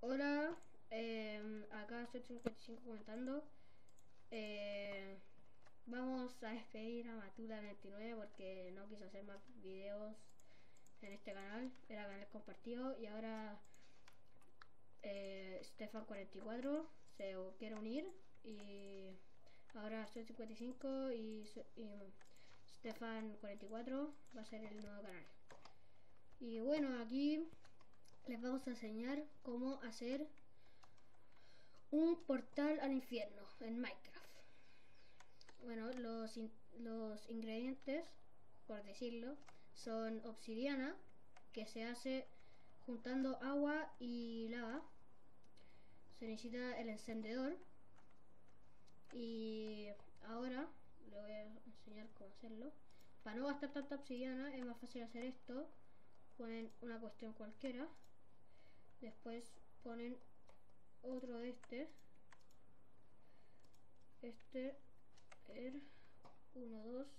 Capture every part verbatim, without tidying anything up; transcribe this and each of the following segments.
Hola, eh, acá soy cincuenta y cinco comentando. Eh, vamos a despedir a Matula noventa y nueve porque no quiso hacer más videos en este canal. Era canal compartido y ahora eh, Stefan cuarenta y cuatro se quiere unir y ahora soy cincuenta y cinco y, y Stefan cuarenta y cuatro va a ser el nuevo canal. Y bueno, aquí les vamos a enseñar cómo hacer un portal al infierno en Minecraft. Bueno, los, in los ingredientes, por decirlo, son obsidiana, que se hace juntando agua y lava. Se necesita el encendedor. Y ahora le voy a enseñar cómo hacerlo. Para no gastar tanta obsidiana es más fácil hacer esto. Ponen una cuestión cualquiera. Después ponen otro de este. Este er uno, dos.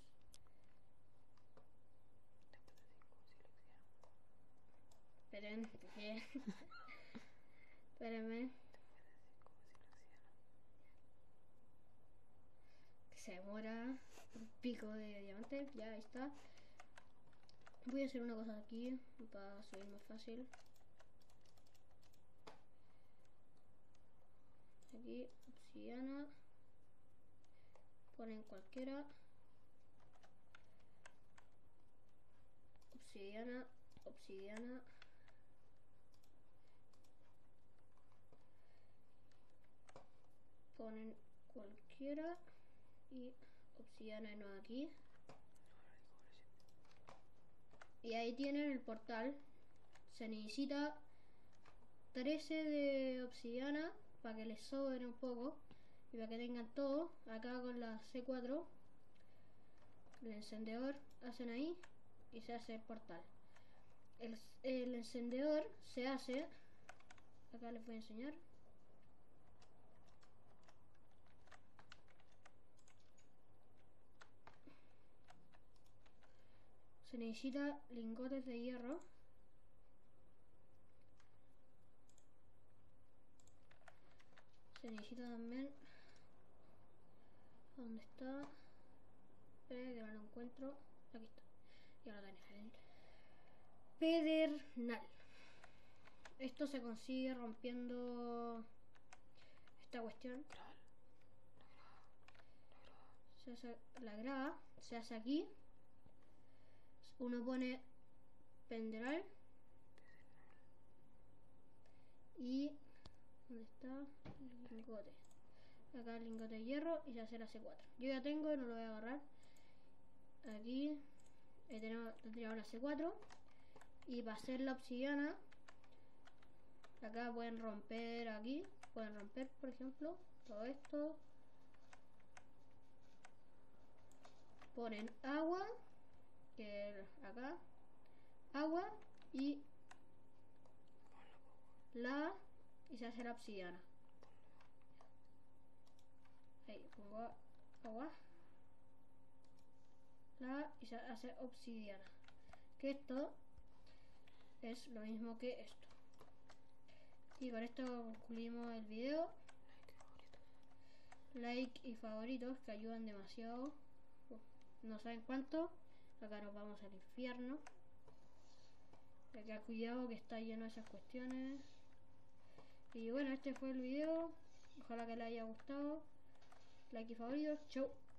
Esperen, que espérenme. Que se demora un pico de diamante. Ya, ahí está. Voy a hacer una cosa aquí para subir más fácil. Aquí, obsidiana. Ponen cualquiera. Obsidiana, obsidiana. Ponen cualquiera y obsidiana de nuevo aquí. Y ahí tienen el portal. Se necesita trece de obsidiana para que les sobre un poco y para que tengan todo. Acá con la C cuatro, el encendedor, hacen ahí y se hace el portal. El, el encendedor se hace, acá les voy a enseñar. Se necesita lingotes de hierro. Se necesita también... ¿Dónde está? Espera que no lo encuentro. Aquí está. Y ahora tenés pedernal. Esto se consigue rompiendo esta cuestión. Se hace la grava, se hace aquí. Uno pone pedernal. Y ¿dónde está? El lingote. Acá el lingote de hierro y se hace la C cuatro. Yo ya tengo, no lo voy a agarrar. Aquí eh, tenemos, tendríamos la C cuatro. Y para hacer la obsidiana, acá pueden romper aquí. Pueden romper, por ejemplo, todo esto. Ponen agua, que acá, agua y lava y se hace la obsidiana. Ahí pongo agua, lava y se hace obsidiana. Que esto es lo mismo que esto. Y con esto concluimos el video. Like y favoritos que ayudan demasiado. No saben cuánto. Acá nos vamos al infierno. Acá cuidado que está lleno de esas cuestiones. Y bueno, este fue el video. Ojalá que les haya gustado. Like y favoritos. Chau.